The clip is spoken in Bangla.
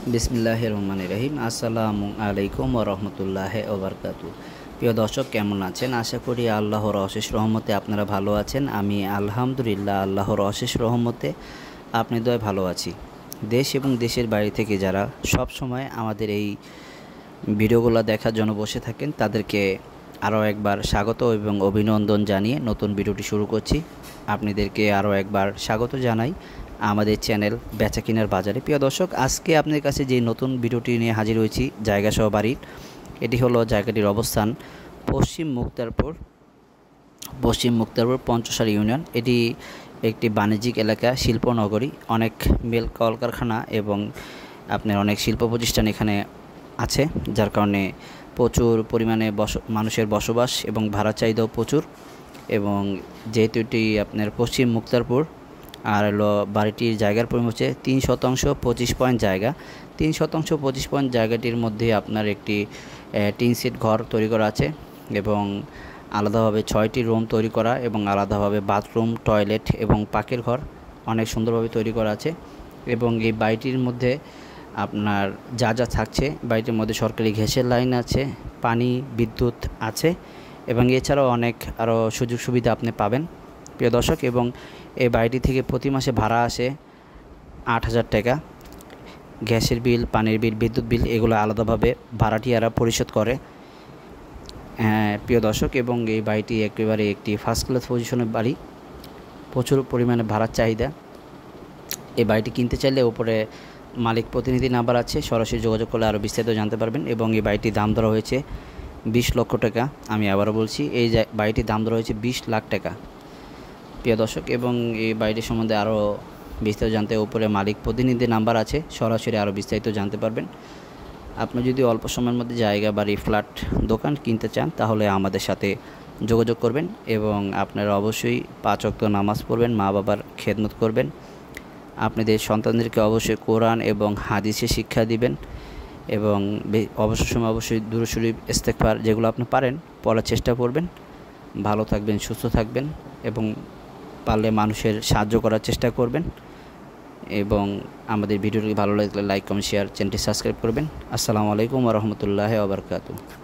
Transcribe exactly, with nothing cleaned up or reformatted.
বিসমিল্লাহির রহমানির রহিম। আসসালামু আলাইকুম ওয়া রাহমাতুল্লাহি ওয়া বারাকাতুহু। প্রিয় দর্শক, কেমন আছেন? আশা করি আল্লাহর অশেষ রহমতে আপনারা ভালো আছেন। আমি আলহামদুলিল্লাহ আল্লাহর অশেষ রহমতে আপনি দয় ভালো আছি। দেশ এবং দেশের বাইরে থেকে যারা সব সময় আমাদের এই ভিডিওগুলো দেখার জন্য বসে থাকেন, তাদেরকে আরও একবার স্বাগত এবং অভিনন্দন জানিয়ে নতুন ভিডিওটি শুরু করছি। আপনাদেরকে আরও একবার স্বাগত জানাই আমাদের চ্যানেল বেচা কিনার বাজারে। প্রিয় দর্শক, আজকে আপনাদের কাছে যে নতুন ভিডিওটি নিয়ে হাজির হয়েছি জায়গা সহ বাড়ির, এটি হলো জায়গাটির অবস্থান পশ্চিম মুক্তারপুর পশ্চিম মুক্তারপুর পঞ্চসারি ইউনিয়ন। এটি একটি বাণিজ্যিক এলাকা, শিল্পনগরী, অনেক মিল কলকারখানা এবং আপনার অনেক শিল্প প্রতিষ্ঠান এখানে আছে, যার কারণে প্রচুর পরিমাণে বস মানুষের বসবাস এবং ভাড়া চাহিদাও প্রচুর। এবং যেহেতু এটি আপনার পশ্চিম মুক্তারপুর, আর হলো বাড়িটির জায়গার পরিমাণ হচ্ছে তিন শতাংশ পঁচিশ পয়েন্ট জায়গা। তিন শতাংশ পঁচিশ পয়েন্ট জায়গাটির মধ্যে আপনার একটি টিন সেট ঘর তৈরি করা আছে এবং আলাদাভাবে ছয়টি রুম তৈরি করা এবং আলাদাভাবে বাথরুম, টয়লেট এবং পাকের ঘর অনেক সুন্দরভাবে তৈরি করা আছে। এবং এই বাড়িটির মধ্যে আপনার যা যা থাকছে, বাড়িটির মধ্যে সরকারি গ্যাসের লাইন আছে, পানি, বিদ্যুৎ আছে এবং এছাড়াও অনেক আরও সুযোগ সুবিধা আপনি পাবেন প্রিয় দর্শক। এবং এই বাড়িটি থেকে প্রতি মাসে ভাড়া আসে আট হাজার টাকা। গ্যাসের বিল, পানির বিল, বিদ্যুৎ বিল এগুলো আলাদাভাবে ভাড়াটিয়ারা পরিশোধ করে প্রিয় দর্শক। এবং এই বাড়িটি একেবারে একটি ফার্স্ট ক্লাস পজিশনের বাড়ি, প্রচুর পরিমাণে ভাড়ার চাহিদা। এই বাড়িটি কিনতে চাইলে উপরে মালিক প্রতিনিধি নাম্বার আছে, সরাসরি যোগাযোগ করলে আরও বিস্তারিত জানতে পারবেন। এবং এই বাড়িটির দাম ধরা হয়েছে বিশ লক্ষ টাকা। আমি আবারও বলছি, এই বাড়িটির দাম ধরা হয়েছে বিশ লাখ টাকা প্রিয় দর্শক। এবং এই বাড়িটির সম্বন্ধে আরও বিস্তারিত জানতে উপরে মালিক প্রতিনিধি নাম্বার আছে, সরাসরি আরও বিস্তারিত জানতে পারবেন। আপনি যদি অল্প সময়ের মধ্যে জায়গা, বাড়ি, ফ্ল্যাট, দোকান কিনতে চান তাহলে আমাদের সাথে যোগাযোগ করবেন। এবং আপনারা অবশ্যই পাঁচ ওয়াক্ত নামাজ পড়বেন, মা বাবার খেদমত করবেন, আপনাদের সন্তানদেরকে অবশ্যই কোরআন এবং হাদিসে শিক্ষা দিবেন এবং অবসর সময় অবশ্যই দুরূদ শরীফ, ইস্তেগফার যেগুলো আপনি পারেন পড়ার চেষ্টা করবেন। ভালো থাকবেন, সুস্থ থাকবেন এবং পারলে মানুষের সাহায্য করার চেষ্টা করবেন। এবং আমাদের ভিডিওটি ভালো লাগলে লাইক, কমেন্ট, শেয়ার, চ্যানেলটি সাবস্ক্রাইব করবেন। আসসালামু আলাইকুম ওয়া রাহমাতুল্লাহি ওয়া বারাকাতুহু।